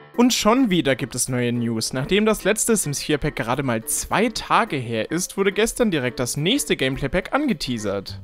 Und schon wieder gibt es neue News. Nachdem das letzte Sims 4 Pack gerade mal 2 Tage her ist, wurde gestern direkt das nächste Gameplay Pack angeteasert.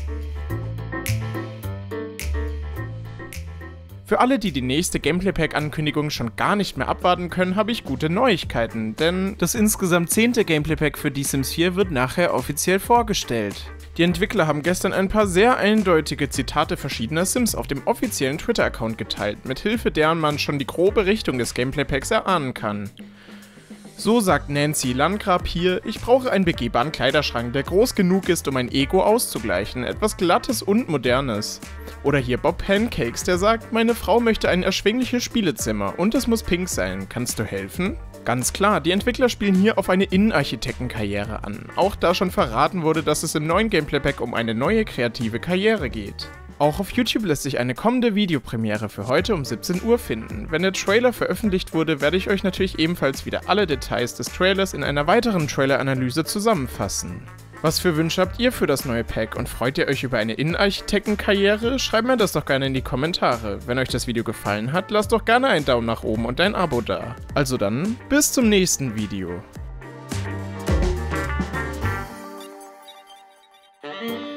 Für alle, die die nächste Gameplay Pack Ankündigung schon gar nicht mehr abwarten können, habe ich gute Neuigkeiten, denn das insgesamt 10. Gameplay Pack für die Sims 4 wird nachher offiziell vorgestellt. Die Entwickler haben gestern ein paar sehr eindeutige Zitate verschiedener Sims auf dem offiziellen Twitter-Account geteilt, mithilfe deren man schon die grobe Richtung des Gameplay Packs erahnen kann. So sagt Nancy Landgrab hier: Ich brauche einen begehbaren Kleiderschrank, der groß genug ist, um mein Ego auszugleichen, etwas Glattes und Modernes. Oder hier Bob Pancakes, der sagt: Meine Frau möchte ein erschwingliches Spielezimmer und es muss pink sein, kannst du helfen? Ganz klar, die Entwickler spielen hier auf eine Innenarchitektenkarriere an, auch da schon verraten wurde, dass es im neuen Gameplay Pack um eine neue kreative Karriere geht. Auch auf YouTube lässt sich eine kommende Videopremiere für heute um 17 Uhr finden. Wenn der Trailer veröffentlicht wurde, werde ich euch natürlich ebenfalls wieder alle Details des Trailers in einer weiteren Trailer-Analyse zusammenfassen. Was für Wünsche habt ihr für das neue Pack und freut ihr euch über eine Innenarchitektenkarriere? Schreibt mir das doch gerne in die Kommentare. Wenn euch das Video gefallen hat, lasst doch gerne einen Daumen nach oben und ein Abo da. Also dann, bis zum nächsten Video.